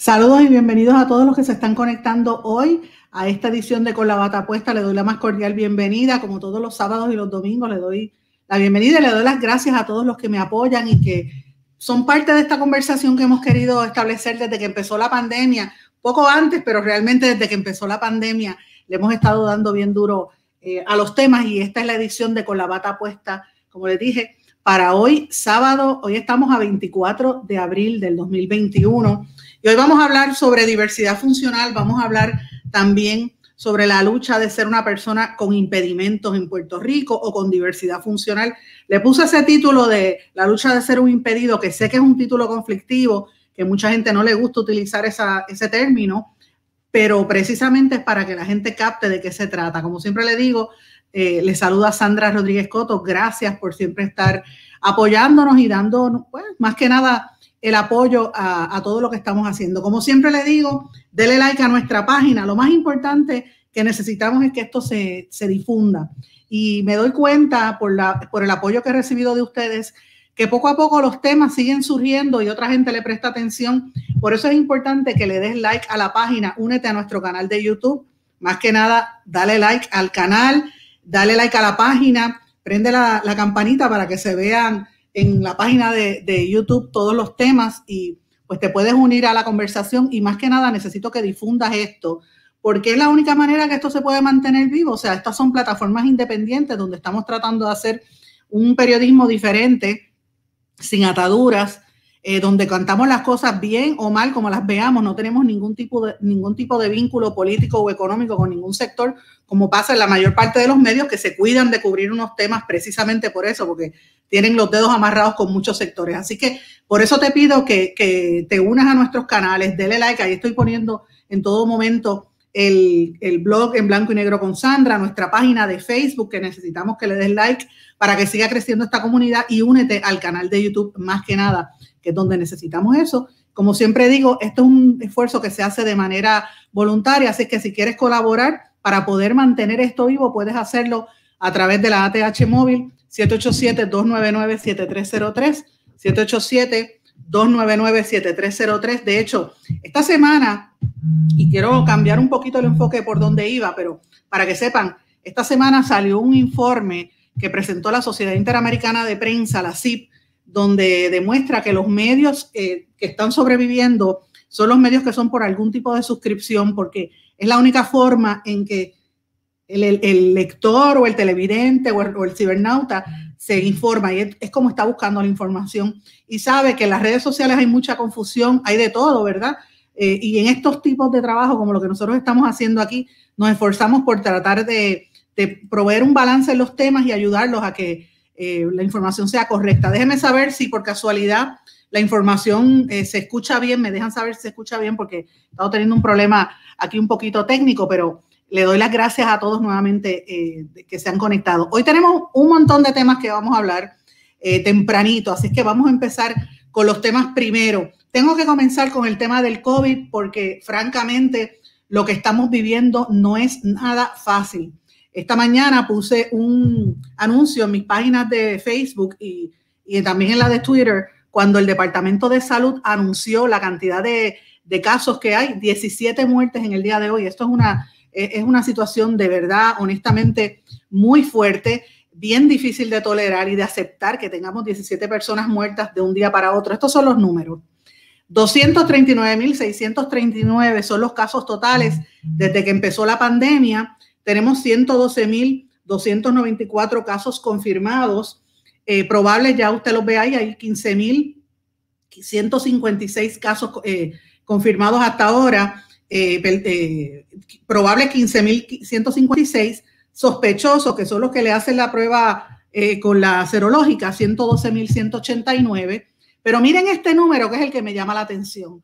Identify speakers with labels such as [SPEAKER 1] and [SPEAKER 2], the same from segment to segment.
[SPEAKER 1] Saludos y bienvenidos a todos los que se están conectando hoy a esta edición de Con la Bata Puesta. Le doy la más cordial bienvenida, como todos los sábados y los domingos. Le doy la bienvenida y le doy las gracias a todos los que me apoyan y que son parte de esta conversación que hemos querido establecer desde que empezó la pandemia, poco antes, pero realmente desde que empezó la pandemia le hemos estado dando bien duro a los temas, y esta es la edición de Con la Bata Puesta, como les dije, para hoy sábado. Hoy estamos a 24 de abril del 2021 y hoy vamos a hablar sobre diversidad funcional. Vamos a hablar también sobre la lucha de ser una persona con impedimentos en Puerto Rico o con diversidad funcional. Le puse ese título de la lucha de ser un impedido, que sé que es un título conflictivo, que mucha gente no le gusta utilizar ese término, pero precisamente es para que la gente capte de qué se trata. Como siempre le digo, le saluda Sandra Rodríguez Coto. Gracias por siempre estar apoyándonos y dando, pues, más que nada, el apoyo a todo lo que estamos haciendo. Como siempre le digo, dele like a nuestra página. Lo más importante que necesitamos es que esto se difunda. Y me doy cuenta por el apoyo que he recibido de ustedes, que poco a poco los temas siguen surgiendo y otra gente le presta atención. Por eso es importante que le des like a la página, únete a nuestro canal de YouTube. Más que nada, dale like al canal, dale like a la página, prende la campanita para que se vean en la página de YouTube todos los temas, y pues te puedes unir a la conversación. Y más que nada necesito que difundas esto, porque es la única manera que esto se puede mantener vivo. O sea, estas son plataformas independientes donde estamos tratando de hacer un periodismo diferente, sin ataduras, donde cantamos las cosas bien o mal, como las veamos. No tenemos ningún tipo de vínculo político o económico con ningún sector, como pasa en la mayor parte de los medios, que se cuidan de cubrir unos temas precisamente por eso, porque tienen los dedos amarrados con muchos sectores. Así que por eso te pido que te unas a nuestros canales, dele like. Ahí estoy poniendo en todo momento el blog en blanco y negro con Sandra, nuestra página de Facebook, que necesitamos que le des like para que siga creciendo esta comunidad, y únete al canal de YouTube, más que nada, que es donde necesitamos eso. Como siempre digo, esto es un esfuerzo que se hace de manera voluntaria, así que si quieres colaborar para poder mantener esto vivo, puedes hacerlo a través de la ATH móvil 787-299-7303, 787-299-7303. De hecho, esta semana, y quiero cambiar un poquito el enfoque por donde iba, pero para que sepan, esta semana salió un informe que presentó la Sociedad Interamericana de Prensa, la SIP, donde demuestra que los medios que están sobreviviendo son los medios que son por algún tipo de suscripción, porque es la única forma en que el lector o el televidente o el cibernauta se informa, y es como está buscando la información, y sabe que en las redes sociales hay mucha confusión, hay de todo, ¿verdad? Y en estos tipos de trabajo, como lo que nosotros estamos haciendo aquí, nos esforzamos por tratar de proveer un balance en los temas y ayudarlos a que la información sea correcta. Déjenme saber si por casualidad la información se escucha bien. Me dejan saber si se escucha bien, porque he estado teniendo un problema aquí un poquito técnico, pero le doy las gracias a todos nuevamente que se han conectado. Hoy tenemos un montón de temas que vamos a hablar tempranito, así que vamos a empezar con los temas primero. Tengo que comenzar con el tema del COVID, porque francamente lo que estamos viviendo no es nada fácil. Esta mañana puse un anuncio en mis páginas de Facebook y también en la de Twitter, cuando el Departamento de Salud anunció la cantidad de casos que hay, 17 muertes en el día de hoy. Esto es una situación de verdad, honestamente, muy fuerte, bien difícil de tolerar y de aceptar, que tengamos 17 personas muertas de un día para otro. Estos son los números. 239.639 son los casos totales desde que empezó la pandemia. Tenemos 112.294 casos confirmados. Probables, ya usted los ve ahí, hay 15.156 casos confirmados hasta ahora. Probable 15.156. Sospechosos, que son los que le hacen la prueba con la serológica, 112.189. Pero miren este número, que es el que me llama la atención.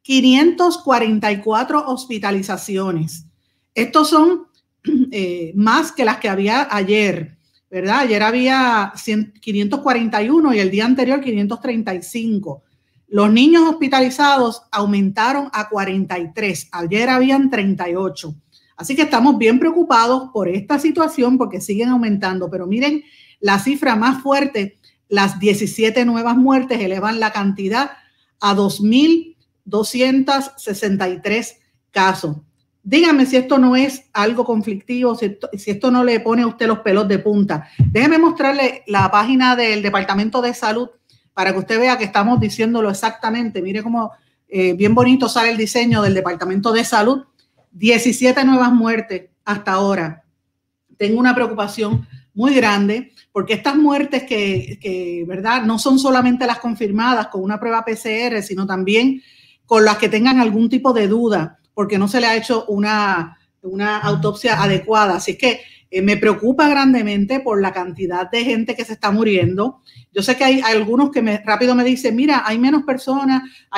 [SPEAKER 1] 544 hospitalizaciones. Estos son más que las que había ayer, ¿verdad? Ayer había 541 y el día anterior 535. Los niños hospitalizados aumentaron a 43. Ayer habían 38. Así que estamos bien preocupados por esta situación, porque siguen aumentando. Pero miren la cifra más fuerte, las 17 nuevas muertes elevan la cantidad a 2.000 263 casos. Díganme si esto no es algo conflictivo, si esto no le pone a usted los pelos de punta. Déjeme mostrarle la página del Departamento de Salud para que usted vea que estamos diciéndolo exactamente. Mire cómo bien bonito sale el diseño del Departamento de Salud. 17 nuevas muertes hasta ahora. Tengo una preocupación muy grande porque estas muertes que ¿verdad? No son solamente las confirmadas con una prueba PCR, sino también con las que tengan algún tipo de duda porque no se le ha hecho una autopsia adecuada. Así que me preocupa grandemente por la cantidad de gente que se está muriendo. Yo sé que hay algunos que rápido me dicen, mira, hay menos personas,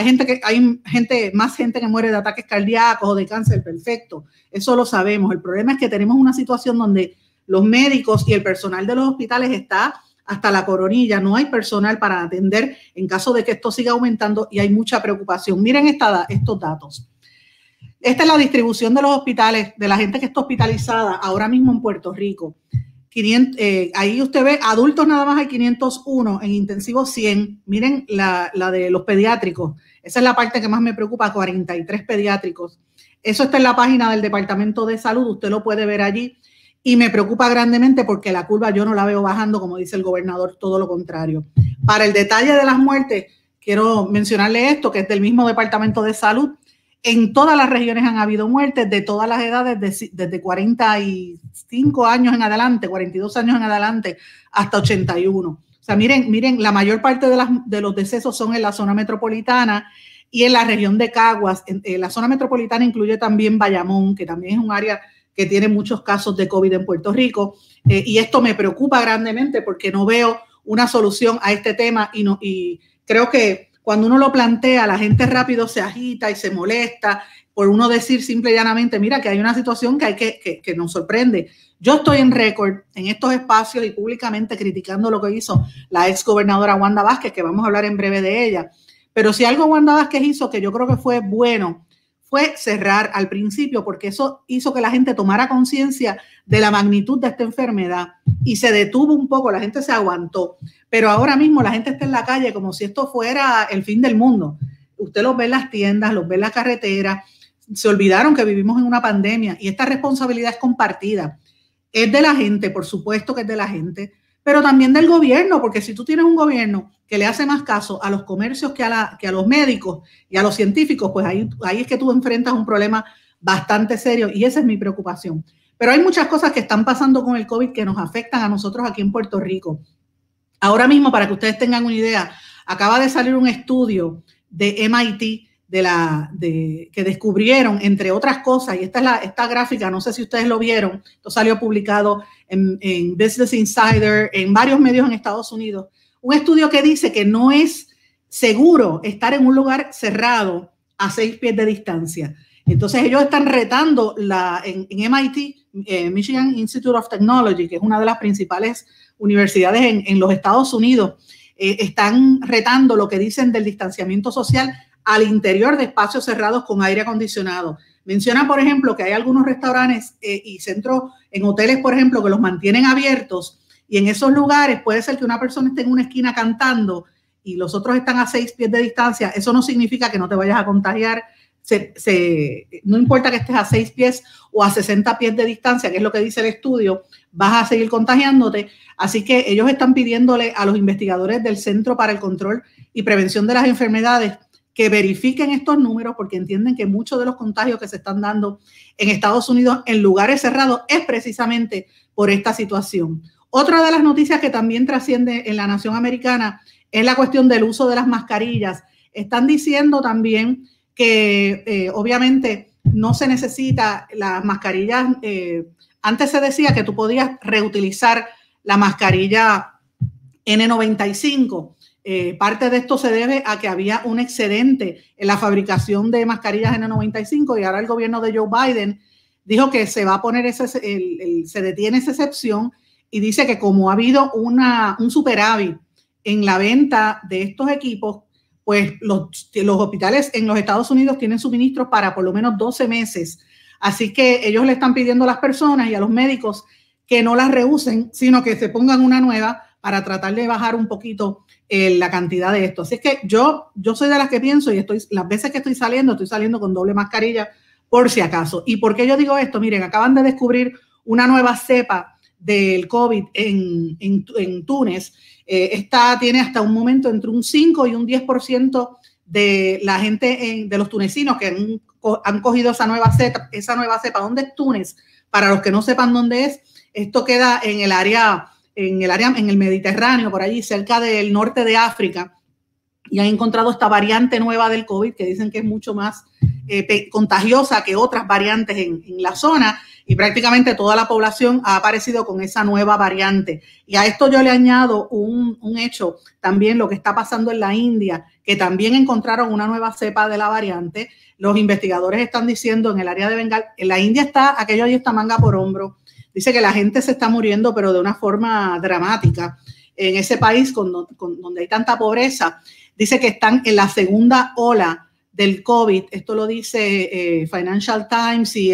[SPEAKER 1] más gente que muere de ataques cardíacos o de cáncer. Perfecto, eso lo sabemos. El problema es que tenemos una situación donde los médicos y el personal de los hospitales está hasta la coronilla. No hay personal para atender en caso de que esto siga aumentando y hay mucha preocupación. Miren estos datos. Esta es la distribución de los hospitales, de la gente que está hospitalizada ahora mismo en Puerto Rico. Ahí usted ve, adultos nada más hay 501, en intensivos 100. Miren la de los pediátricos. Esa es la parte que más me preocupa, 43 pediátricos. Eso está en la página del Departamento de Salud, usted lo puede ver allí. Y me preocupa grandemente porque la curva yo no la veo bajando, como dice el gobernador, todo lo contrario. Para el detalle de las muertes, quiero mencionarle esto, que es del mismo Departamento de Salud. En todas las regiones han habido muertes de todas las edades, desde 45 años en adelante, 42 años en adelante, hasta 81. O sea, miren, la mayor parte de los decesos son en la zona metropolitana y en la región de Caguas. La zona metropolitana incluye también Bayamón, que también es un área que tiene muchos casos de COVID en Puerto Rico. Y esto me preocupa grandemente porque no veo una solución a este tema y creo que cuando uno lo plantea, la gente rápido se agita y se molesta por uno decir simple y llanamente, mira, que hay una situación que nos sorprende. Yo estoy en récord en estos espacios y públicamente criticando lo que hizo la ex gobernadora Wanda Vázquez, que vamos a hablar en breve de ella. Pero si algo Wanda Vázquez hizo que yo creo que fue bueno, fue cerrar al principio, porque eso hizo que la gente tomara conciencia de la magnitud de esta enfermedad y se detuvo un poco, la gente se aguantó. Pero ahora mismo la gente está en la calle como si esto fuera el fin del mundo. Usted los ve en las tiendas, los ve en la carretera, se olvidaron que vivimos en una pandemia y esta responsabilidad es compartida. Es de la gente, por supuesto que es de la gente, pero también del gobierno, porque si tú tienes un gobierno que le hace más caso a los comercios que a los médicos y a los científicos, pues ahí es que tú enfrentas un problema bastante serio y esa es mi preocupación. Pero hay muchas cosas que están pasando con el COVID que nos afectan a nosotros aquí en Puerto Rico. Ahora mismo, para que ustedes tengan una idea, acaba de salir un estudio de MIT que descubrieron, entre otras cosas, y esta gráfica, no sé si ustedes lo vieron, esto salió publicado en Business Insider, en varios medios en Estados Unidos, un estudio que dice que no es seguro estar en un lugar cerrado a 6 pies de distancia. Entonces ellos están retando en MIT, Michigan Institute of Technology, que es una de las principales universidades en los Estados Unidos, están retando lo que dicen del distanciamiento social al interior de espacios cerrados con aire acondicionado. Menciona, por ejemplo, que hay algunos restaurantes y centros en hoteles, por ejemplo, que los mantienen abiertos y en esos lugares puede ser que una persona esté en una esquina cantando y los otros están a 6 pies de distancia. Eso no significa que no te vayas a contagiar. No importa que estés a 6 pies o a 60 pies de distancia, que es lo que dice el estudio, vas a seguir contagiándote. Así que ellos están pidiéndole a los investigadores del Centro para el Control y Prevención de las Enfermedades que verifiquen estos números porque entienden que muchos de los contagios que se están dando en Estados Unidos en lugares cerrados es precisamente por esta situación. Otra de las noticias que también trasciende en la nación americana es la cuestión del uso de las mascarillas. Están diciendo también que obviamente no se necesita las mascarillas. Antes se decía que tú podías reutilizar la mascarilla N95. Parte de esto se debe a que había un excedente en la fabricación de mascarillas N95 y ahora el gobierno de Joe Biden dijo que se va a poner se detiene esa excepción y dice que como ha habido un superávit en la venta de estos equipos, pues los hospitales en los Estados Unidos tienen suministros para por lo menos 12 meses. Así que ellos le están pidiendo a las personas y a los médicos que no las reusen, sino que se pongan una nueva para tratar de bajar un poquito la cantidad de esto. Así es que yo soy de las que pienso y las veces que estoy saliendo con doble mascarilla por si acaso. ¿Y por qué yo digo esto? Miren, acaban de descubrir una nueva cepa del COVID en Túnez. Esta tiene hasta un momento entre un 5 y un 10% de la gente, de los tunecinos que han cogido esa nueva cepa. ¿Dónde es Túnez? Para los que no sepan dónde es, esto queda en el Mediterráneo, por allí, cerca del norte de África, y han encontrado esta variante nueva del COVID que dicen que es mucho más contagiosa que otras variantes en la zona, y prácticamente toda la población ha aparecido con esa nueva variante. Y a esto yo le añado un hecho, también lo que está pasando en la India, que también encontraron una nueva cepa de la variante. Los investigadores están diciendo en el área de Bengal, en la India aquello ahí está manga por hombro. Dice que la gente se está muriendo, pero de una forma dramática. En ese país donde hay tanta pobreza, dice que están en la segunda ola del COVID. Esto lo dice Financial Times y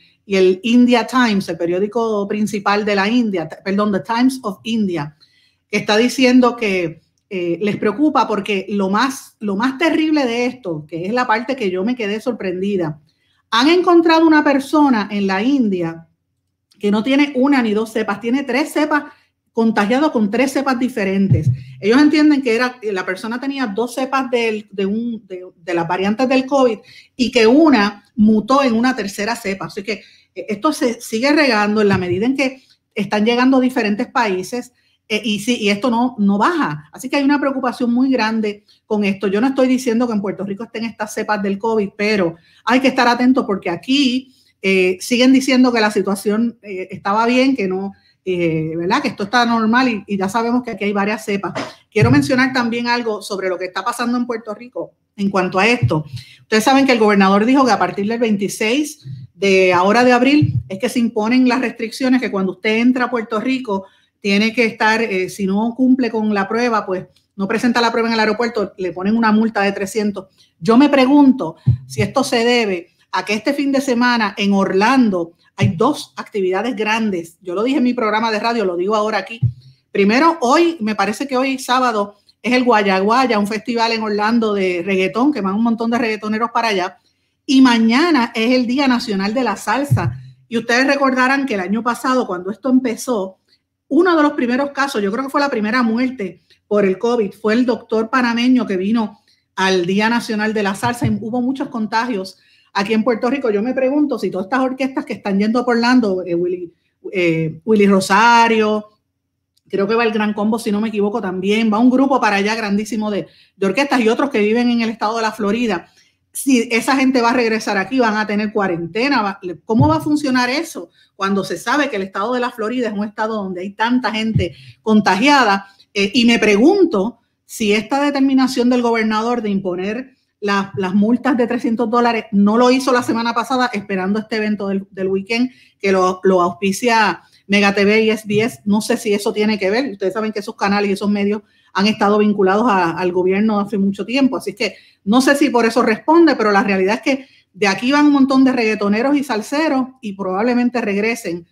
[SPEAKER 1] el India Times, el periódico principal de la India, perdón, The Times of India, que está diciendo que les preocupa porque lo más terrible de esto, que es la parte que yo me quedé sorprendida, han encontrado una persona en la India que no tiene una ni dos cepas, tiene 3 cepas, contagiado con 3 cepas diferentes. Ellos entienden que la persona tenía 2 cepas de las variantes del COVID y que una mutó en una tercera cepa. Así que esto se sigue regando en la medida en que están llegando a diferentes países y esto no baja. Así que hay una preocupación muy grande con esto. Yo no estoy diciendo que en Puerto Rico estén estas cepas del COVID, pero hay que estar atentos porque aquí siguen diciendo que la situación estaba bien, que no... ¿verdad? Que esto está normal y ya sabemos que aquí hay varias cepas. Quiero mencionar también algo sobre lo que está pasando en Puerto Rico en cuanto a esto. Ustedes saben que el gobernador dijo que a partir del 26 de abril es que se imponen las restricciones, que cuando usted entra a Puerto Rico tiene que estar, si no cumple con la prueba, pues no presenta la prueba en el aeropuerto, le ponen una multa de 300. Yo me pregunto si esto se debe a que este fin de semana en Orlando hay 2 actividades grandes. Yo lo dije en mi programa de radio, lo digo ahora aquí. Primero, me parece que hoy sábado es el Guayaguaya, un festival en Orlando de reggaetón, que van un montón de reggaetoneros para allá. Y mañana es el Día Nacional de la Salsa. Y ustedes recordarán que el año pasado, cuando esto empezó, uno de los primeros casos, yo creo que fue la primera muerte por el COVID, fue el doctor panameño que vino al Día Nacional de la Salsa y hubo muchos contagios. Aquí en Puerto Rico, yo me pregunto si todas estas orquestas que están yendo a Orlando, Willy Rosario, creo que va el Gran Combo, si no me equivoco también, va un grupo para allá grandísimo de orquestas y otros que viven en el estado de la Florida. Si esa gente va a regresar aquí, van a tener cuarentena. ¿Cómo va a funcionar eso? Cuando se sabe que el estado de la Florida es un estado donde hay tanta gente contagiada. Y me pregunto si esta determinación del gobernador de imponer las multas de $300 no lo hizo la semana pasada esperando este evento del weekend que lo auspicia Mega TV y SBS. No sé si eso tiene que ver. Ustedes saben que esos canales y esos medios han estado vinculados al gobierno hace mucho tiempo. Así que no sé si por eso responde, pero la realidad es que de aquí van un montón de reggaetoneros y salseros y probablemente regresen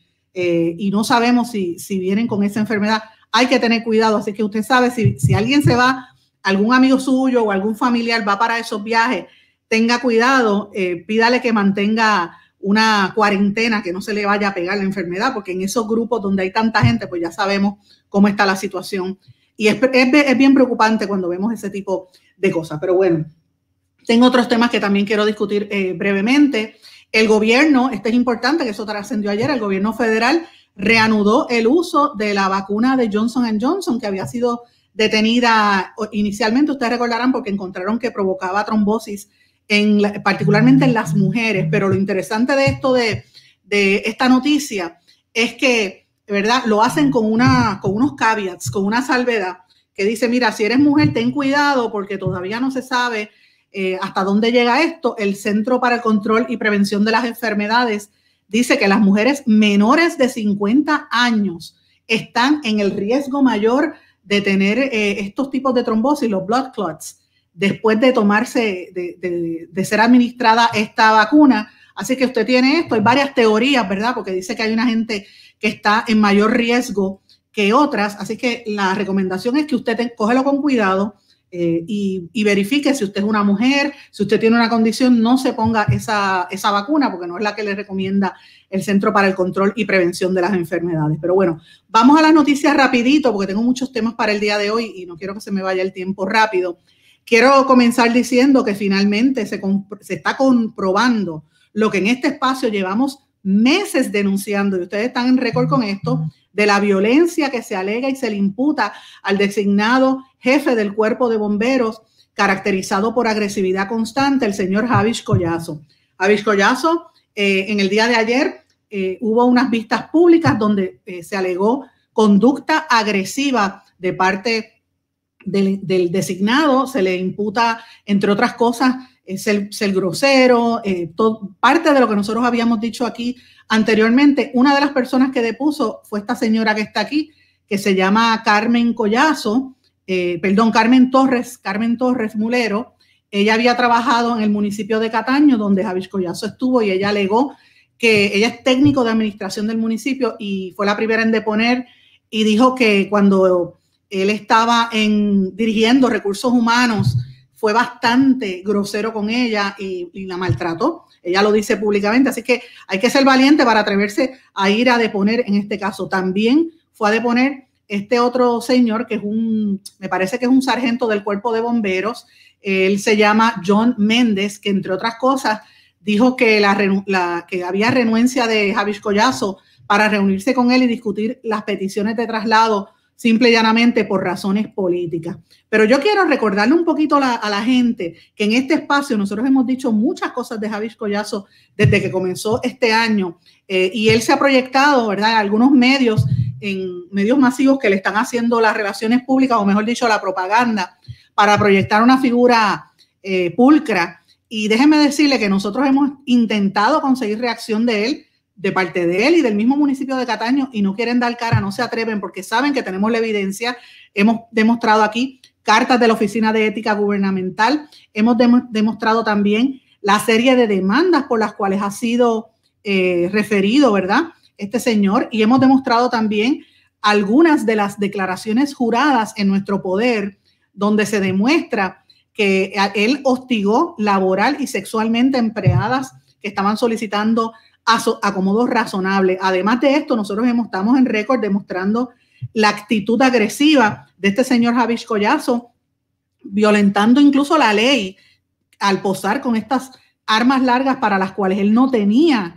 [SPEAKER 1] y no sabemos si vienen con esa enfermedad. Hay que tener cuidado. Así que usted sabe si alguien se va, algún amigo suyo o algún familiar va para esos viajes, tenga cuidado, pídale que mantenga una cuarentena, que no se le vaya a pegar la enfermedad, porque en esos grupos donde hay tanta gente, pues ya sabemos cómo está la situación. Y es bien preocupante cuando vemos ese tipo de cosas. Pero bueno, tengo otros temas que también quiero discutir brevemente. El gobierno, esto es importante, que eso trascendió ayer, el gobierno federal reanudó el uso de la vacuna de Johnson & Johnson, que había sido detenida inicialmente, ustedes recordarán, porque encontraron que provocaba trombosis, particularmente en las mujeres. Pero lo interesante de esto, de esta noticia, es que, ¿verdad?, lo hacen con unos caveats, con una salvedad, que dice, mira, si eres mujer, ten cuidado, porque todavía no se sabe hasta dónde llega esto. El Centro para el Control y Prevención de las Enfermedades dice que las mujeres menores de 50 años están en el riesgo mayor de tener estos tipos de trombosis, los blood clots, después de tomarse, de ser administrada esta vacuna. Así que usted tiene esto, hay varias teorías, ¿verdad? Porque dice que hay una gente que está en mayor riesgo que otras, así que la recomendación es que usted cógelo con cuidado y verifique si usted es una mujer, si usted tiene una condición, no se ponga esa vacuna porque no es la que le recomienda el Centro para el Control y Prevención de las Enfermedades. Pero bueno, vamos a las noticias rapidito porque tengo muchos temas para el día de hoy y no quiero que se me vaya el tiempo rápido. Quiero comenzar diciendo que finalmente se está comprobando lo que en este espacio llevamos meses denunciando, y ustedes están en récord con esto, de la violencia que se alega y se le imputa al designado jefe del Cuerpo de Bomberos, caracterizado por agresividad constante, el señor Havish Collazo. Havish Collazo, en el día de ayer hubo unas vistas públicas donde se alegó conducta agresiva de parte del designado. Se le imputa, entre otras cosas, ser grosero, parte de lo que nosotros habíamos dicho aquí anteriormente. Una de las personas que depuso fue esta señora que está aquí, que se llama Carmen Torres Mulero. Ella había trabajado en el municipio de Cataño, donde Havish Collazo estuvo, y ella alegó que ella es técnico de administración del municipio y fue la primera en deponer, y dijo que cuando él estaba dirigiendo recursos humanos, fue bastante grosero con ella y la maltrató. Ella lo dice públicamente, así que hay que ser valiente para atreverse a ir a deponer en este caso. También fue a deponer este otro señor que me parece que es un sargento del Cuerpo de Bomberos. Él se llama John Méndez, que entre otras cosas dijo que que había renuencia de Havish Collazo para reunirse con él y discutir las peticiones de traslado simple y llanamente por razones políticas. Pero yo quiero recordarle un poquito a la gente que en este espacio nosotros hemos dicho muchas cosas de Havish Collazo desde que comenzó este año, y él se ha proyectado, ¿verdad?, en algunos medios, en medios masivos que le están haciendo las relaciones públicas, o mejor dicho, la propaganda, para proyectar una figura pulcra. Y déjenme decirle que nosotros hemos intentado conseguir reacción de parte de él y del mismo municipio de Cataño, y no quieren dar cara, no se atreven porque saben que tenemos la evidencia. Hemos demostrado aquí cartas de la Oficina de Ética Gubernamental, hemos demostrado también la serie de demandas por las cuales ha sido referido, ¿verdad?, este señor, y hemos demostrado también algunas de las declaraciones juradas en nuestro poder donde se demuestra que él hostigó laboral y sexualmente a empleadas que estaban solicitando acomodos razonables. Además de esto, nosotros estamos en récord demostrando la actitud agresiva de este señor Havish Collazo, violentando incluso la ley al posar con estas armas largas para las cuales él no tenía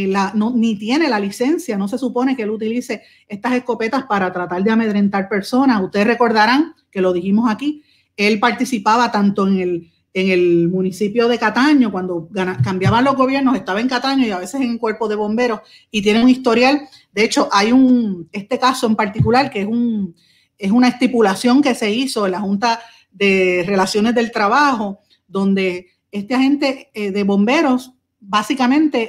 [SPEAKER 1] ni tiene la licencia. No se supone que él utilice estas escopetas para tratar de amedrentar personas. Ustedes recordarán que lo dijimos aquí, él participaba tanto en el municipio de Cataño, cuando cambiaban los gobiernos, estaba en Cataño y a veces en el Cuerpo de Bomberos, y tiene un historial. De hecho, hay este caso en particular que es una estipulación que se hizo en la Junta de Relaciones del Trabajo, donde este agente de bomberos, básicamente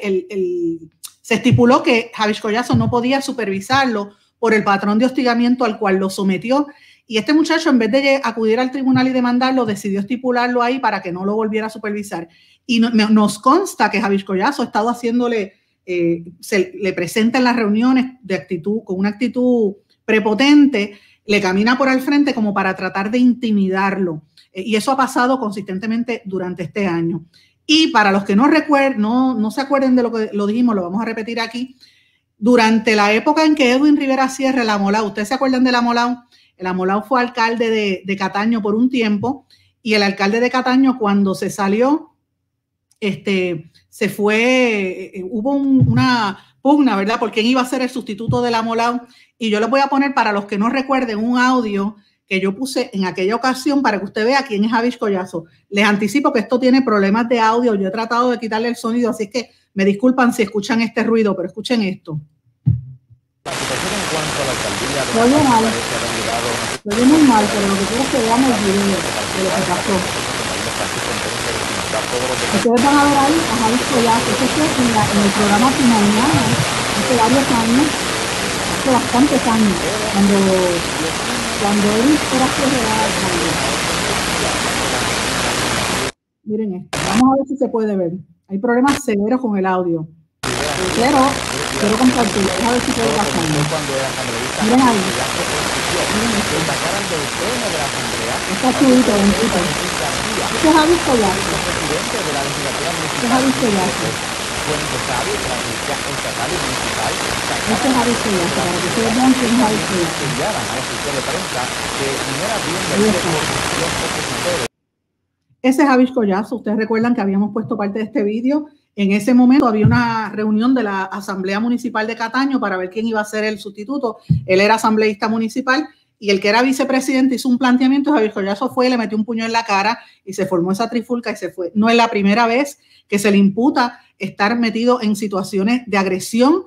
[SPEAKER 1] se estipuló que Havish Collazo no podía supervisarlo por el patrón de hostigamiento al cual lo sometió. Y este muchacho, en vez de acudir al tribunal y demandarlo, decidió estipularlo ahí para que no lo volviera a supervisar. Y nos consta que Havish Collazo ha estado haciéndole, se le presenta en las reuniones con una actitud prepotente, le camina por al frente como para tratar de intimidarlo. Y eso ha pasado consistentemente durante este año. Y para los que no se acuerden de lo que lo dijimos, lo vamos a repetir aquí. Durante la época en que Edwin Rivera Sierra, el Amolao, ¿ustedes se acuerdan del Amolao? El Amolao fue alcalde de Cataño por un tiempo, y el alcalde de Cataño, cuando se salió, se fue, hubo una pugna, ¿verdad?, por quién iba a ser el sustituto del Amolao. Y yo les voy a poner, para los que no recuerden, un audio que yo puse en aquella ocasión para que usted vea quién es Havish Collazo. Les anticipo que esto tiene problemas de audio. Yo he tratado de quitarle el sonido, así que me disculpan si escuchan este ruido, pero escuchen esto.
[SPEAKER 2] La situación en cuanto a la alcaldía de
[SPEAKER 1] se oye muy mal, pero lo que quiero es que veamos el video de lo que pasó. Ustedes van a ver ahí a Havish Collazo. Esto fue en el programa Mañana, hace varios años, hace bastantes años, cuando él era alcalde. Miren esto, vamos a ver si se puede ver. Hay problemas severos con el audio, pero quiero compartirlo. A ver si puedo pasarlo.
[SPEAKER 2] Cuando era congresista
[SPEAKER 1] Miren ahí.
[SPEAKER 2] Que sacaran del pleno de la Asamblea
[SPEAKER 1] Está chulito, bendito. Este es Javi Collazo.
[SPEAKER 2] presidente de la legislatura
[SPEAKER 1] Este es Javi Collazo.
[SPEAKER 2] fue necesario que la policía estatal y municipal
[SPEAKER 1] Este es Javi Collazo, para que ustedes vean que es Javi Collazo.
[SPEAKER 2] enviaran a los oficiales de prensa que no era bien de los opositores.
[SPEAKER 1] Ese es Javi Collazo. Ustedes recuerdan que habíamos puesto parte de este vídeo. En ese momento había una reunión de la Asamblea Municipal de Cataño para ver quién iba a ser el sustituto. Él era asambleísta municipal y el que era vicepresidente hizo un planteamiento. Javi Collazo fue, le metió un puño en la cara y se formó esa trifulca y se fue. No es la primera vez que se le imputa estar metido en situaciones de agresión.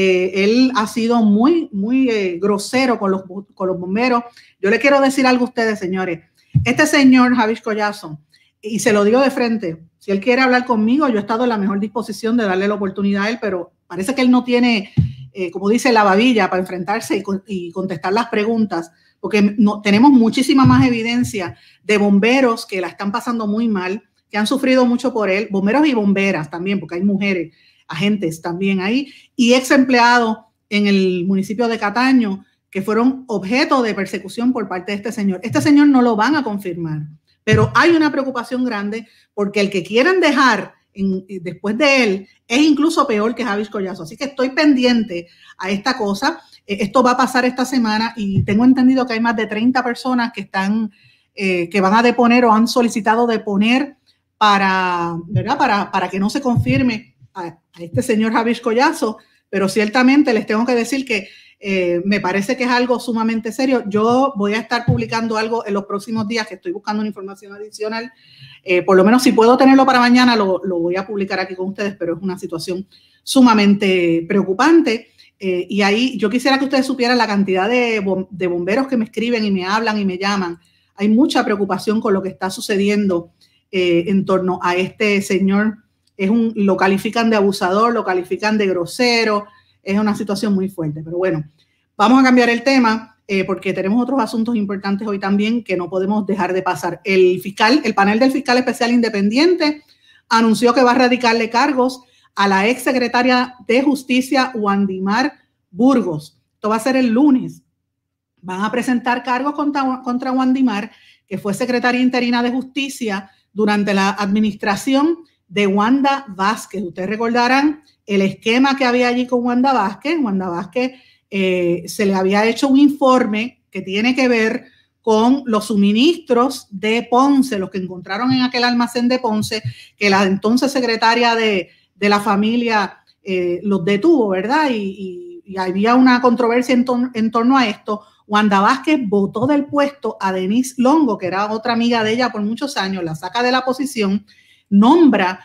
[SPEAKER 1] Él ha sido muy grosero con los bomberos. Yo le quiero decir algo a ustedes, señores. Este señor, Javi Collazo, y se lo digo de frente, si él quiere hablar conmigo, yo he estado en la mejor disposición de darle la oportunidad a él, pero parece que él no tiene, como dice, la babilla para enfrentarse y contestar las preguntas, porque no, tenemos muchísima más evidencia de bomberos que la están pasando muy mal, que han sufrido mucho por él, bomberos y bomberas también, porque hay mujeres, agentes también ahí, y ex empleados en el municipio de Cataño que fueron objeto de persecución por parte de este señor. Este señor no lo van a confirmar, pero hay una preocupación grande porque el que quieren dejar después de él es incluso peor que Javi Collazo. Así que estoy pendiente a esta cosa. Esto va a pasar esta semana y tengo entendido que hay más de 30 personas que están, que van a deponer o han solicitado deponer ¿verdad? Para que no se confirme a este señor Javi Collazo, pero ciertamente les tengo que decir que me parece que es algo sumamente serio. Yo voy a estar publicando algo en los próximos días, que estoy buscando una información adicional. Por lo menos si puedo tenerlo para mañana, lo voy a publicar aquí con ustedes, pero es una situación sumamente preocupante. Y ahí yo quisiera que ustedes supieran la cantidad de bomberos que me escriben y me hablan y me llaman. Hay mucha preocupación con lo que está sucediendo en torno a este señor. Lo califican de abusador, lo califican de grosero. Es una situación muy fuerte, pero bueno, vamos a cambiar el tema porque tenemos otros asuntos importantes hoy también que no podemos dejar de pasar. El panel del fiscal especial independiente anunció que va a radicarle cargos a la ex secretaria de Justicia, Wandimar Burgos. Esto va a ser el lunes. Van a presentar cargos contra Wandimar, que fue secretaria interina de Justicia durante la administración de Wanda Vázquez. Ustedes recordarán el esquema que había allí con Wanda Vázquez. Wanda Vázquez se le había hecho un informe que tiene que ver con los suministros de Ponce, los que encontraron en aquel almacén de Ponce, que la entonces secretaria de la familia los detuvo, ¿verdad? Y había una controversia en torno a esto. Wanda Vázquez votó del puesto a Denise Longo, que era otra amiga de ella por muchos años, la saca de la posición, nombra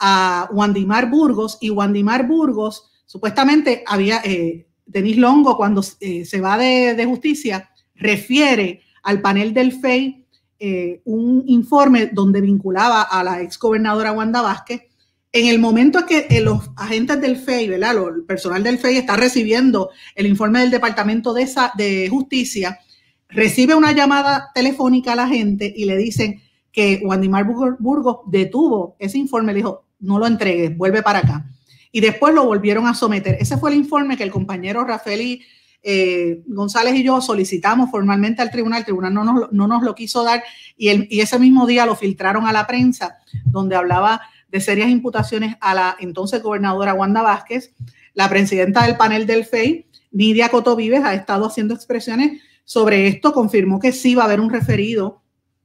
[SPEAKER 1] a Wandimar Burgos, y Wandimar Burgos, supuestamente había, Denise Longo, cuando se va de Justicia, refiere al panel del FEI un informe donde vinculaba a la exgobernadora Wanda Vázquez. En el momento en que los agentes del FEI, ¿verdad? El personal del FEI está recibiendo el informe del Departamento de Justicia, recibe una llamada telefónica a la gente y le dicen que Wandimar Burgos detuvo ese informe, le dijo, no lo entregues, vuelve para acá. Y después lo volvieron a someter. Ese fue el informe que el compañero Rafael González y yo solicitamos formalmente al tribunal. El tribunal no nos lo quiso dar y ese mismo día lo filtraron a la prensa, donde hablaba de serias imputaciones a la entonces gobernadora Wanda Vázquez. La presidenta del panel del FEI, Nidia Coto Vives, ha estado haciendo expresiones sobre esto, confirmó que sí va a haber un referido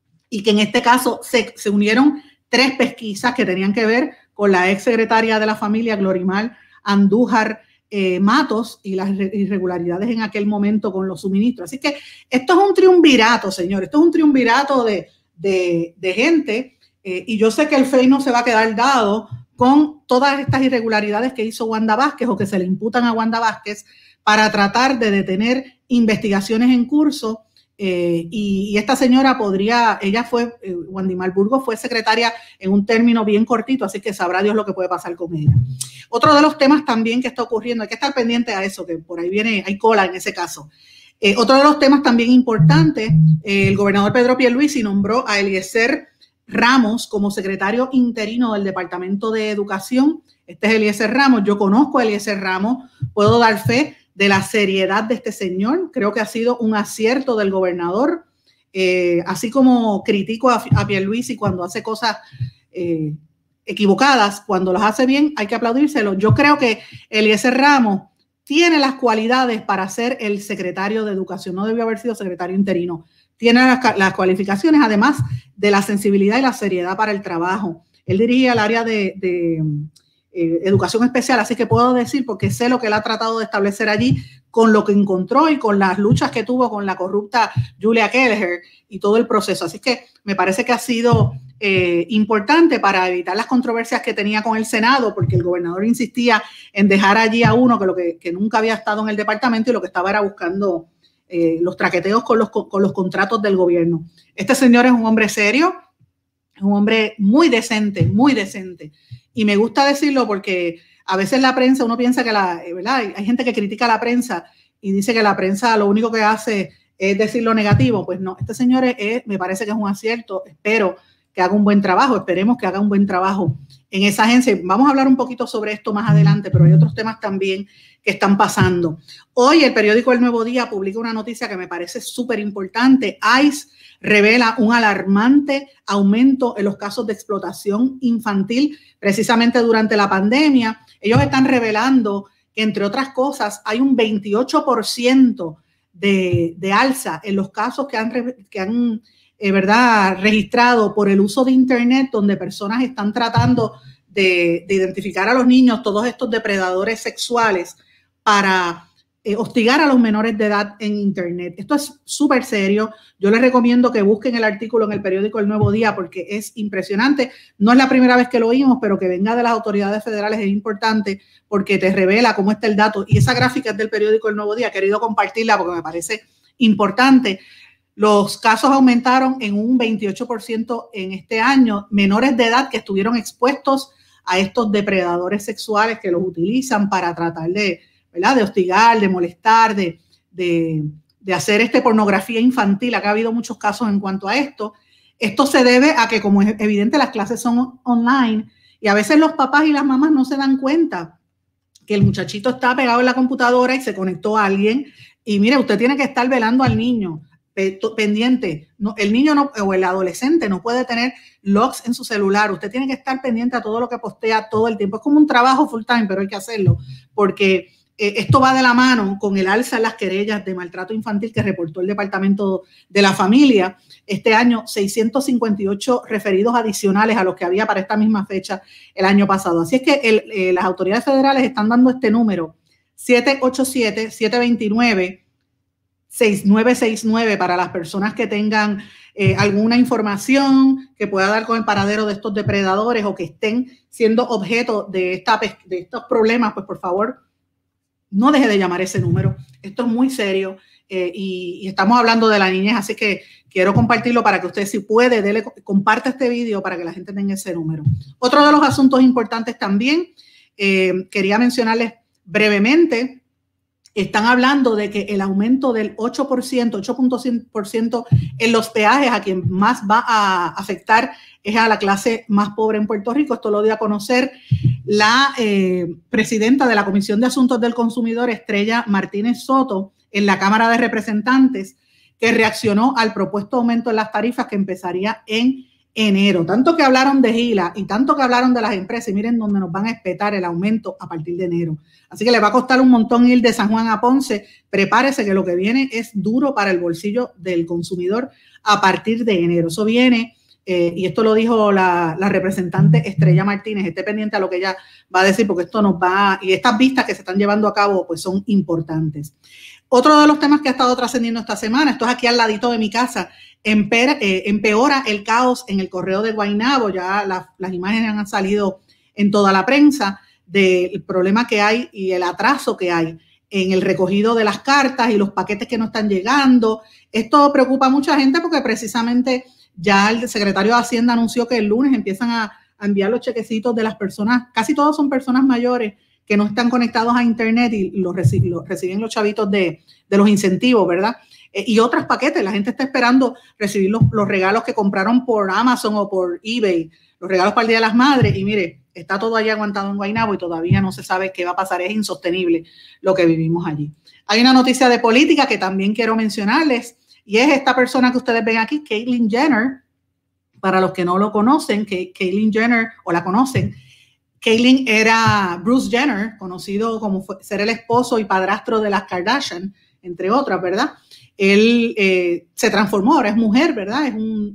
[SPEAKER 1] y que en este caso se unieron 3 pesquisas que tenían que ver con la ex secretaria de la familia, Glorimar Andújar Matos, y las irregularidades en aquel momento con los suministros. Así que esto es un triunvirato, señor, esto es un triunvirato de gente, y yo sé que el FEI no se va a quedar dado con todas estas irregularidades que hizo Wanda Vázquez o que se le imputan a Wanda Vázquez para tratar de detener investigaciones en curso. Y esta señora Wandimar Burgos fue secretaria en un término bien cortito, así que sabrá Dios lo que puede pasar con ella. Otro de los temas también que está ocurriendo, hay que estar pendiente a eso, que por ahí hay cola en ese caso. Otro de los temas también importantes, el gobernador Pedro Pierluisi nombró a Eliezer Ramos como secretario interino del Departamento de Educación. Este es Eliezer Ramos. Yo conozco a Eliezer Ramos, puedo dar fe de la seriedad de este señor. Creo que ha sido un acierto del gobernador, así como critico a Pierluisi cuando hace cosas equivocadas, cuando las hace bien hay que aplaudírselo. Yo creo que Eliezer Ramos tiene las cualidades para ser el secretario de Educación, no debió haber sido secretario interino. Tiene las cualificaciones, además de la sensibilidad y la seriedad para el trabajo. Él dirigía el área de educación especial, así que puedo decir, porque sé lo que él ha tratado de establecer allí, con lo que encontró y con las luchas que tuvo con la corrupta Julia Kelleher y todo el proceso. Así que me parece que ha sido importante para evitar las controversias que tenía con el Senado, porque el gobernador insistía en dejar allí a uno que nunca había estado en el departamento y lo que estaba era buscando los traqueteos con los contratos del gobierno. Este señor es un hombre serio, es un hombre muy decente, y me gusta decirlo porque a veces la prensa, uno piensa que ¿verdad? Hay gente que critica a la prensa y dice que la prensa lo único que hace es decir lo negativo. Pues no, este señor me parece que es un acierto. Espero que haga un buen trabajo, esperemos que haga un buen trabajo en esa agencia. Vamos a hablar un poquito sobre esto más adelante, pero hay otros temas también que están pasando. Hoy el periódico El Nuevo Día publica una noticia que me parece súper importante. ICE revela un alarmante aumento en los casos de explotación infantil precisamente durante la pandemia. Ellos están revelando que, entre otras cosas, hay un 28% de alza en los casos que han ¿verdad? Registrado por el uso de Internet, donde personas están tratando de identificar a los niños, todos estos depredadores sexuales, para hostigar a los menores de edad en Internet. Esto es súper serio. Yo les recomiendo que busquen el artículo en el periódico El Nuevo Día porque es impresionante. No es la primera vez que lo oímos, pero que venga de las autoridades federales es importante porque te revela cómo está el dato. Y esa gráfica es del periódico El Nuevo Día. He querido compartirla porque me parece importante. Los casos aumentaron en un 28% en este año. Menores de edad que estuvieron expuestos a estos depredadores sexuales que los utilizan para tratar de, ¿verdad? De hostigar, de molestar, de hacer pornografía infantil. Acá ha habido muchos casos en cuanto a esto. Esto se debe a que, como es evidente, las clases son online y a veces los papás y las mamás no se dan cuenta que el muchachito está pegado en la computadora y se conectó a alguien. Y mire, usted tiene que estar velando al niño, pendiente. No, el niño no, o el adolescente no puede tener logs en su celular. Usted tiene que estar pendiente a todo lo que postea todo el tiempo. Es como un trabajo full time, pero hay que hacerlo porque esto va de la mano con el alza en las querellas de maltrato infantil que reportó el Departamento de la Familia. Este año, 658 referidos adicionales a los que había para esta misma fecha el año pasado. Así es que las autoridades federales están dando este número, 787-729-6969, para las personas que tengan alguna información que pueda dar con el paradero de estos depredadores o que estén siendo objeto de estos problemas. Pues por favor, no deje de llamar ese número. Esto es muy serio y estamos hablando de la niñez, así que quiero compartirlo para que usted, si puede, comparte este video para que la gente tenga ese número. Otro de los asuntos importantes también, quería mencionarles brevemente. Están hablando de que el aumento del 8.1% en los peajes, a quien más va a afectar es a la clase más pobre en Puerto Rico. Esto lo dio a conocer la presidenta de la Comisión de Asuntos del Consumidor, Estrella Martínez Soto, en la Cámara de Representantes, que reaccionó al propuesto aumento en las tarifas que empezaría en enero. Tanto que hablaron de Gila y tanto que hablaron de las empresas, y miren dónde nos van a espetar el aumento a partir de enero. Así que le va a costar un montón ir de San Juan a Ponce. Prepárese que lo que viene es duro para el bolsillo del consumidor a partir de enero. Eso viene, y esto lo dijo la representante Estrella Martínez. Esté pendiente a lo que ella va a decir porque esto nos va, y estas vistas que se están llevando a cabo pues son importantes. Otro de los temas que ha estado trascendiendo esta semana, esto es aquí al ladito de mi casa, empeora el caos en el correo de Guaynabo. Ya las imágenes han salido en toda la prensa del problema que hay y el atraso que hay en el recogido de las cartas y los paquetes que no están llegando. Esto preocupa a mucha gente porque precisamente ya el secretario de Hacienda anunció que el lunes empiezan a enviar los chequecitos de las personas, casi todos son personas mayores que no están conectados a Internet y reciben los chavitos de los incentivos, ¿verdad? Y otros paquetes. La gente está esperando recibir los regalos que compraron por Amazon o por eBay, los regalos para el Día de las Madres. Y mire, está todo allí aguantado en Guaynabo y todavía no se sabe qué va a pasar. Es insostenible lo que vivimos allí. Hay una noticia de política que también quiero mencionarles y es esta persona que ustedes ven aquí, Caitlyn Jenner. Para los que no lo conocen, Caitlyn Jenner o la conocen, Caitlyn era Bruce Jenner, conocido como ser el esposo y padrastro de las Kardashian, entre otras, ¿verdad? Él se transformó, ahora es mujer, ¿verdad?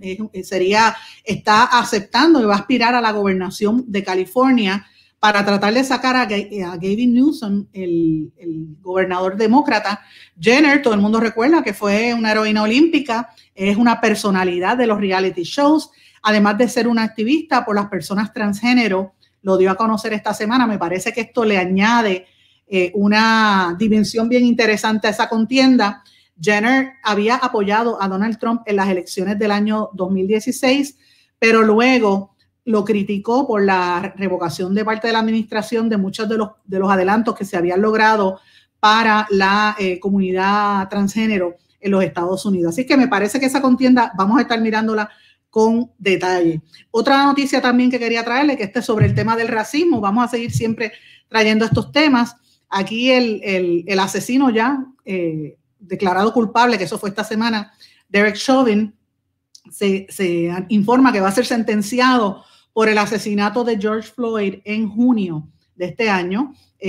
[SPEAKER 1] Está aceptando y va a aspirar a la gobernación de California para tratar de sacar a Gavin Newsom, el gobernador demócrata. Jenner, todo el mundo recuerda que fue una heroína olímpica, es una personalidad de los reality shows, además de ser una activista por las personas transgénero. Lo dio a conocer esta semana. Me parece que esto le añade una dimensión bien interesante a esa contienda. Jenner había apoyado a Donald Trump en las elecciones del año 2016, pero luego lo criticó por la revocación de parte de la administración de muchos de los adelantos que se habían logrado para la comunidad transgénero en los Estados Unidos. Así que me parece que esa contienda vamos a estar mirándola con detalle. Otra noticia también que quería traerle, que este es sobre el tema del racismo. Vamos a seguir siempre trayendo estos temas. Aquí el asesino ya declarado culpable, que eso fue esta semana, Derek Chauvin, se informa que va a ser sentenciado por el asesinato de George Floyd en junio de este año.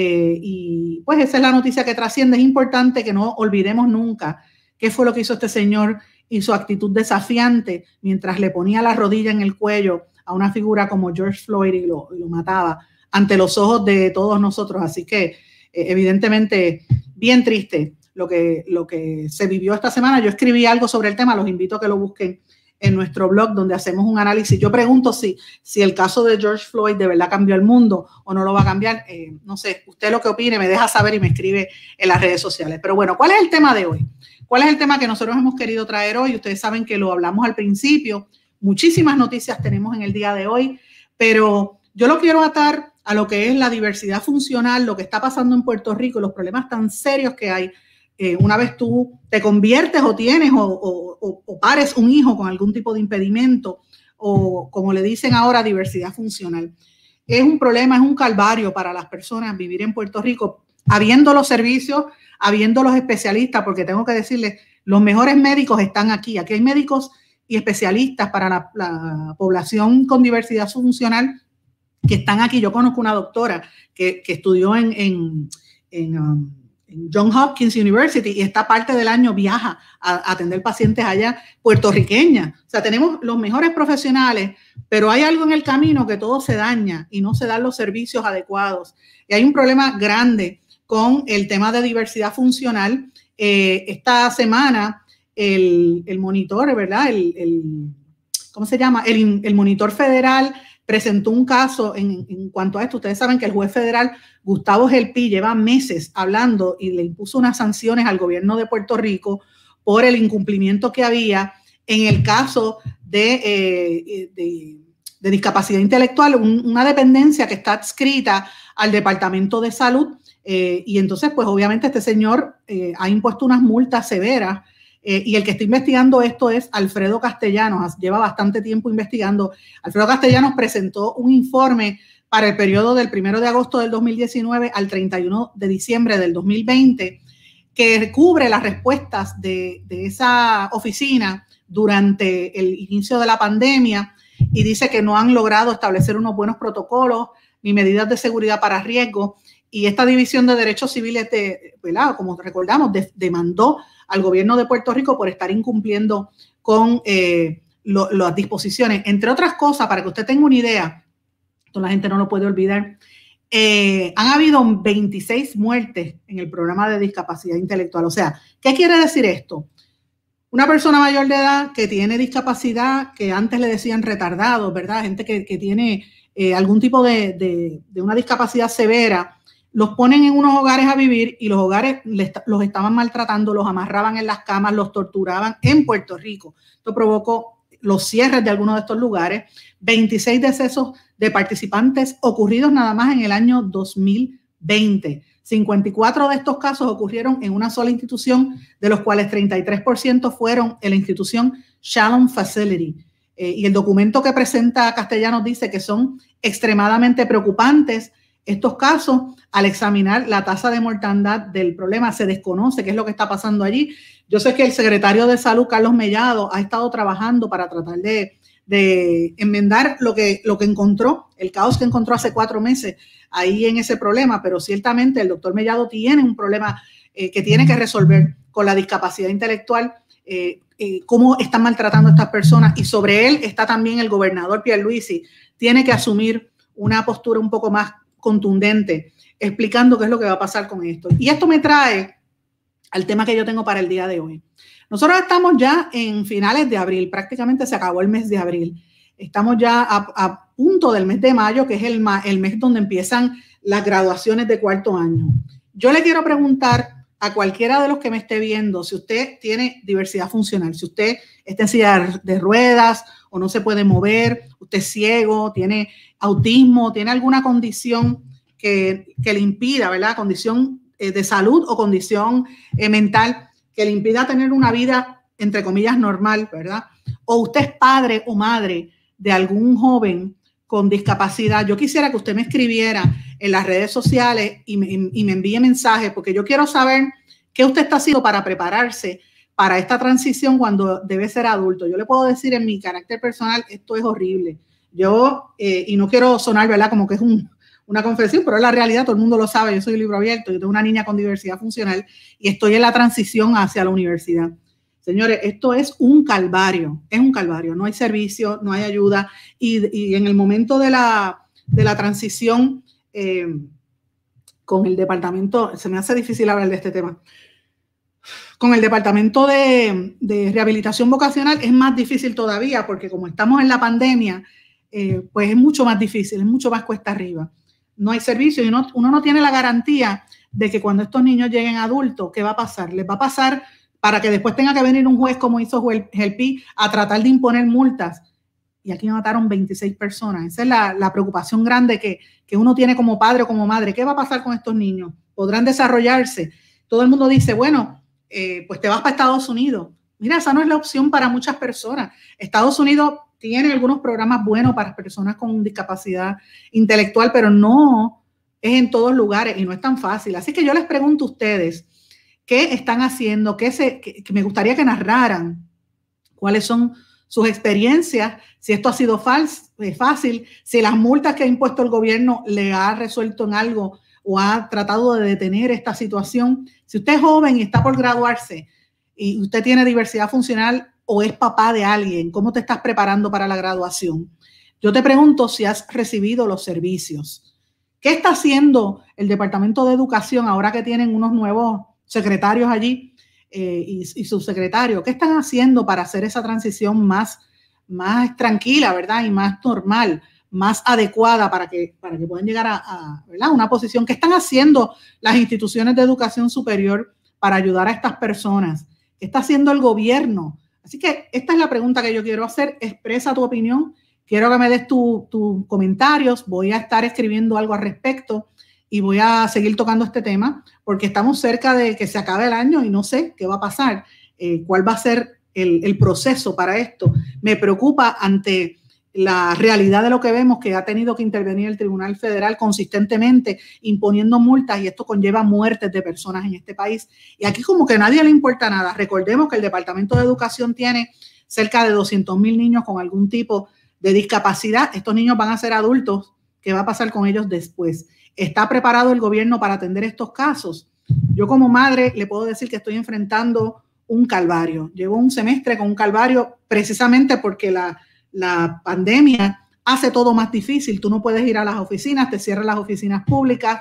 [SPEAKER 1] Y pues esa es la noticia que trasciende. Es importante que no olvidemos nunca qué fue lo que hizo este señor y su actitud desafiante mientras le ponía la rodilla en el cuello a una figura como George Floyd y lo mataba ante los ojos de todos nosotros. Así que evidentemente bien triste lo que se vivió esta semana. Yo escribí algo sobre el tema, los invito a que lo busquen en nuestro blog donde hacemos un análisis. Yo pregunto si el caso de George Floyd de verdad cambió el mundo o no lo va a cambiar. No sé, usted lo que opine, me deja saber y me escribe en las redes sociales. Pero bueno, ¿cuál es el tema de hoy? ¿Cuál es el tema que nosotros hemos querido traer hoy? Ustedes saben que lo hablamos al principio. Muchísimas noticias tenemos en el día de hoy, pero yo lo quiero atar a lo que es la diversidad funcional, lo que está pasando en Puerto Rico, los problemas tan serios que hay. Una vez tú te conviertes o tienes o pares un hijo con algún tipo de impedimento o, como le dicen ahora, diversidad funcional. Es un problema, es un calvario para las personas vivir en Puerto Rico, habiendo los servicios, habiendo los especialistas, porque tengo que decirles, los mejores médicos están aquí. Aquí hay médicos y especialistas para la población con diversidad funcional que están aquí. Yo conozco una doctora que estudió en Johns Hopkins University y esta parte del año viaja a atender pacientes allá, puertorriqueñas. O sea, tenemos los mejores profesionales, pero hay algo en el camino que todo se daña y no se dan los servicios adecuados. Y hay un problema grande con el tema de diversidad funcional. Esta semana el monitor, ¿verdad? ¿Cómo se llama? El monitor federal presentó un caso en cuanto a esto. Ustedes saben que el juez federal Gustavo Gelpi lleva meses hablando y le impuso unas sanciones al gobierno de Puerto Rico por el incumplimiento que había en el caso de discapacidad intelectual, una dependencia que está adscrita al Departamento de Salud. Y entonces, pues obviamente este señor ha impuesto unas multas severas y el que está investigando esto es Alfredo Castellanos. Lleva bastante tiempo investigando. Alfredo Castellanos presentó un informe para el periodo del 1 de agosto del 2019 al 31 de diciembre del 2020 que cubre las respuestas de esa oficina durante el inicio de la pandemia y dice que no han logrado establecer unos buenos protocolos ni medidas de seguridad para riesgo. Y esta División de Derechos Civiles, ¿verdad? Como recordamos, demandó al gobierno de Puerto Rico por estar incumpliendo con las disposiciones. Entre otras cosas, para que usted tenga una idea, esto la gente no lo puede olvidar, han habido 26 muertes en el programa de discapacidad intelectual. O sea, ¿qué quiere decir esto? Una persona mayor de edad que tiene discapacidad, que antes le decían retardados, ¿verdad? Gente que tiene algún tipo de una discapacidad severa, los ponen en unos hogares a vivir y los hogares los estaban maltratando, los amarraban en las camas, los torturaban en Puerto Rico. Esto provocó los cierres de algunos de estos lugares, 26 decesos de participantes ocurridos nada más en el año 2020. 54 de estos casos ocurrieron en una sola institución, de los cuales 33% fueron en la institución Shalom Facility. Y el documento que presenta Castellanos dice que son extremadamente preocupantes estos casos. Al examinar la tasa de mortandad del problema, se desconoce qué es lo que está pasando allí. Yo sé que el secretario de Salud, Carlos Mellado, ha estado trabajando para tratar de enmendar lo que encontró, el caos que encontró hace 4 meses ahí en ese problema, pero ciertamente el doctor Mellado tiene un problema que tiene que resolver con la discapacidad intelectual, cómo están maltratando a estas personas, y sobre él está también el gobernador Pierluisi. Tiene que asumir una postura un poco más contundente, explicando qué es lo que va a pasar con esto. Y esto me trae al tema que yo tengo para el día de hoy. Nosotros estamos ya en finales de abril, prácticamente se acabó el mes de abril. Estamos ya a punto del mes de mayo, que es el mes donde empiezan las graduaciones de cuarto año. Yo le quiero preguntar a cualquiera de los que me esté viendo, si usted tiene diversidad funcional, si usted está en silla de ruedas o no se puede mover, usted es ciego, tiene autismo, tiene alguna condición que le impida, ¿verdad? Condición de salud o condición mental que le impida tener una vida, entre comillas, normal, ¿verdad? O usted es padre o madre de algún joven con discapacidad. Yo quisiera que usted me escribiera en las redes sociales y me envíe mensajes, porque yo quiero saber qué usted está haciendo para prepararse para esta transición cuando debe ser adulto. Yo le puedo decir en mi carácter personal, esto es horrible. Yo, y no quiero sonar, ¿verdad?, como que es una confesión, pero es la realidad, todo el mundo lo sabe, yo soy un libro abierto, yo tengo una niña con diversidad funcional y estoy en la transición hacia la universidad. Señores, esto es un calvario, no hay servicio, no hay ayuda, y en el momento de la transición con el departamento, se me hace difícil hablar de este tema, con el departamento de rehabilitación vocacional es más difícil todavía, porque como estamos en la pandemia, pues es mucho más difícil, es mucho más cuesta arriba. No hay servicio y uno no tiene la garantía de que cuando estos niños lleguen adultos, ¿qué va a pasar? Les va a pasar para que después tenga que venir un juez como hizo Gelpi a tratar de imponer multas. Y aquí mataron 26 personas. Esa es la preocupación grande que uno tiene como padre o como madre. ¿Qué va a pasar con estos niños? ¿Podrán desarrollarse? Todo el mundo dice, bueno, pues te vas para Estados Unidos. Mira, esa no es la opción para muchas personas. Estados Unidos tiene algunos programas buenos para personas con discapacidad intelectual, pero no es en todos lugares y no es tan fácil. Así que yo les pregunto a ustedes, ¿qué están haciendo? Que me gustaría que narraran cuáles son sus experiencias, si esto ha sido fácil, si las multas que ha impuesto el gobierno le ha resuelto en algo o ha tratado de detener esta situación. Si usted es joven y está por graduarse y usted tiene diversidad funcional o es papá de alguien, ¿cómo te estás preparando para la graduación? Yo te pregunto si has recibido los servicios. ¿Qué está haciendo el Departamento de Educación ahora que tienen unos nuevos secretarios allí y subsecretarios? ¿Qué están haciendo para hacer esa transición más tranquila, ¿verdad? Y más normal, más adecuada para que puedan llegar a ¿verdad?, una posición? ¿Qué están haciendo las instituciones de educación superior para ayudar a estas personas? ¿Qué está haciendo el gobierno? Así que esta es la pregunta que yo quiero hacer. Expresa tu opinión. Quiero que me des tus comentarios. Voy a estar escribiendo algo al respecto y voy a seguir tocando este tema porque estamos cerca de que se acabe el año y no sé qué va a pasar, cuál va a ser el proceso para esto. Me preocupa ante la realidad de lo que vemos, que ha tenido que intervenir el Tribunal Federal consistentemente imponiendo multas, y esto conlleva muertes de personas en este país. Y aquí como que a nadie le importa nada. Recordemos que el Departamento de Educación tiene cerca de 200,000 niños con algún tipo de discapacidad. Estos niños van a ser adultos. ¿Qué va a pasar con ellos después? ¿Está preparado el gobierno para atender estos casos? Yo como madre le puedo decir que estoy enfrentando un calvario. Llevo un semestre con un calvario precisamente porque la pandemia hace todo más difícil. Tú no puedes ir a las oficinas, te cierran las oficinas públicas,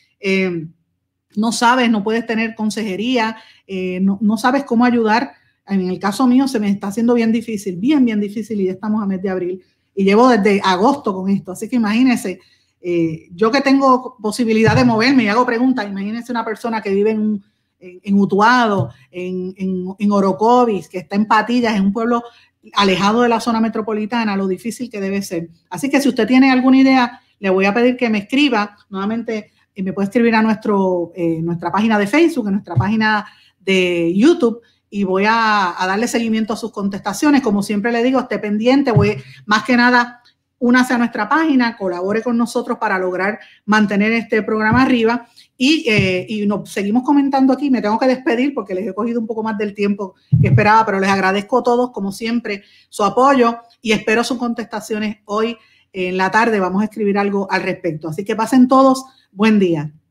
[SPEAKER 1] no sabes, no puedes tener consejería, no sabes cómo ayudar. En el caso mío se me está haciendo bien difícil, bien difícil, y ya estamos a mes de abril y llevo desde agosto con esto. Así que imagínense, yo que tengo posibilidad de moverme y hago preguntas, imagínense una persona que vive en Utuado, en Orocovis, que está en Patillas, en un pueblo alejado de la zona metropolitana, lo difícil que debe ser. Así que si usted tiene alguna idea, le voy a pedir que me escriba. Nuevamente, me puede escribir a nuestra página de Facebook, a nuestra página de YouTube, y voy a darle seguimiento a sus contestaciones. Como siempre le digo, esté pendiente. Más que nada, únase a nuestra página, colabore con nosotros para lograr mantener este programa arriba. Y nos seguimos comentando aquí. Me tengo que despedir porque les he cogido un poco más del tiempo que esperaba, pero les agradezco a todos, como siempre, su apoyo y espero sus contestaciones hoy en la tarde. Vamos a escribir algo al respecto. Así que pasen todos buen día.